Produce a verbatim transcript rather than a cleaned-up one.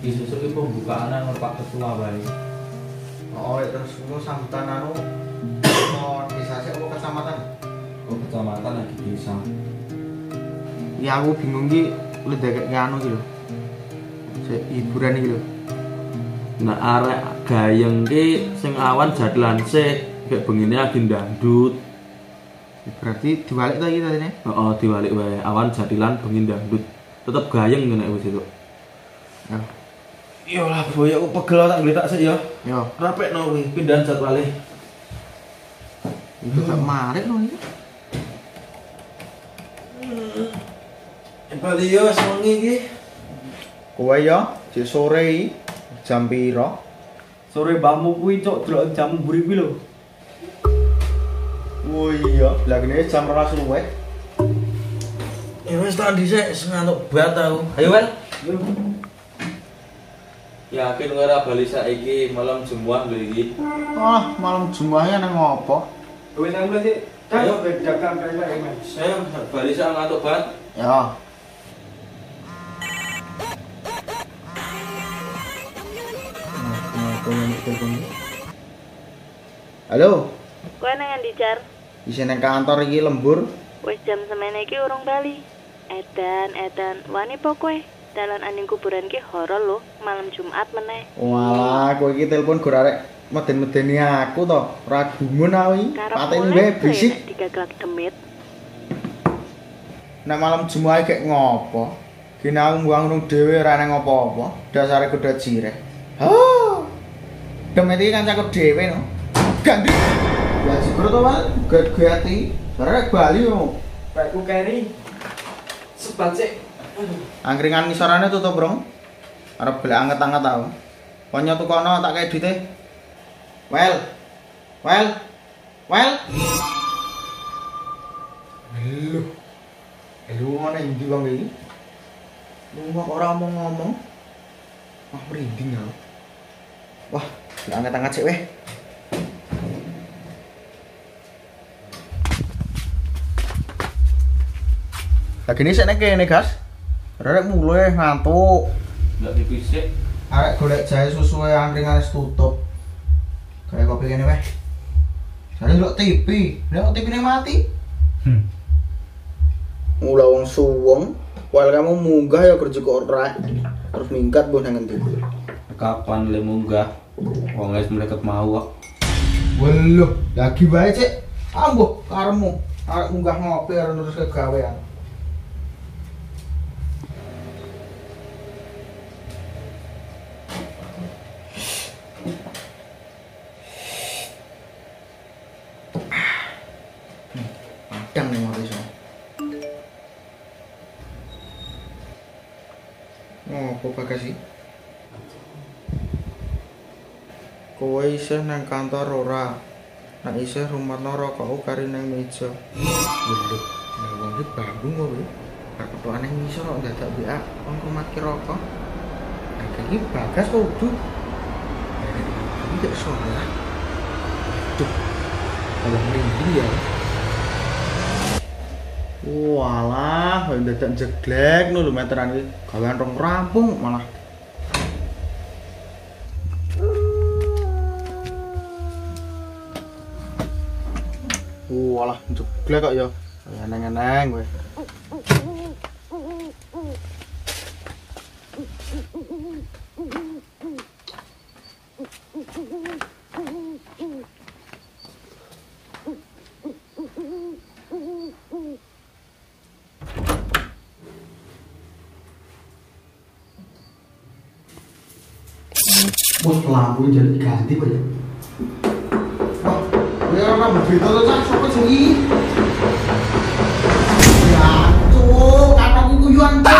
Disusul iki pembukaan nang Pak Ketua wae. Oh, terus engko sambutan anu mau desa sik apa kecamatan? Oh, kecamatan lagi desa. Ya aku bingung ki ledek anu ki lho. Sik hiburan iki lho. Nah, arek gayeng ki sing awan jadlan sik, kayak begini lagi dangdut. Berarti diwalik to iki tadine? Heeh, diwalik wae. Awan jadilan bengi dangdut. Tetep gayeng ngene wis itu. Ya. Yo lah boy, aku pegel tak ngletak sik ya. Yo, Rapekno kuwi pindahan jadwale. itu gak marek lho iki. Bali yo sewengi iki. Kowe ya, jek sore iki jam piro? Sore mbahmu kuwi cok delok jam mburi kuwi lho. Oh iya, lah kene jam dua belas luwih. Ya wis tak dhisik ngantuk banget aku. Ayo Wel. Yakin kowe ora bali saiki malam Jumat lho iki. Ah, malam Jumatnya nang ngopo? Wis aku sih. Ayo bedakan kayak Mas. Ayo bali sak ngantuk banget. Ya. Halo, Kowe nang endi, Jar? isi nang kantor iki lembur. Wis jam semene iki urung bali. Edan, edan, wani po kowe? Dalan aning kuburan ki horor lho, malam Jumat meneh. Walah, kowe iki telepon gur arek meden-medeni aku to. Ora gumun aku iki. Pateni wae bisik. Digaglak demit. Nek malam Jumat kayak ngopo? Kene aku mbuang nang dhewe ora nang apa-apa. Dasare kuda jireh. Ha. Demit iki kancaku dhewe no. Gandhi. Ya sipro to, Pak. Gati. Arek Bali yo. Pakku keri. Sebat sik. Angkringan ngisorane tutup, Bro. Arep golek anget-anget aku. Ponyo tukono tak kei duite. Wel. Wel. Wel. Lho. Lho ngene ndi wong iki? Lu kok ora ngomong-ngomong. Wah, merinding aku. Wah, golek anget-anget sik weh. Lagi ini sik nek kene, Gas. Arek mulai ngantuk. Ndak dipisik. Arek golek jahe susu e angkringan wis tutup. Kayak kopi kene weh. Jare ndelok T V, ndelok T V-ne mati. Hmm. Mula wong suwung, wae kamu munggah ya kerja kok ora. Harus minggat bos nang endi. Kapan le munggah? Wong wis mleket mau kok. Weluh, lagi wae cek. Ambuh karemu. Arek munggah ngopi arep terus kegawean. Padang nih mau iso. Oh, apa bagas sih? Kowe isih nang kantor ora? Nek isih rumatno rokokku kari nang meja. Lho, lha wong iki bangun kowe. Nek ketokane ngisor kok dadak B A wong rumati rokok. Lah iki bagas kok kudu. Iki gak salah. Duh. Kalau merinding ya. Walah, kok dadak jeglek lho meteran iki. Gawean rong rampung malah. Walah, jeglek kok ya. Eneng-eneng kowe. Bos lampu jadi ganti Pak ya. Wah, kowe ora berbeda to Cak, sapa sing iki? Ya, cuk, kataku kuyuan.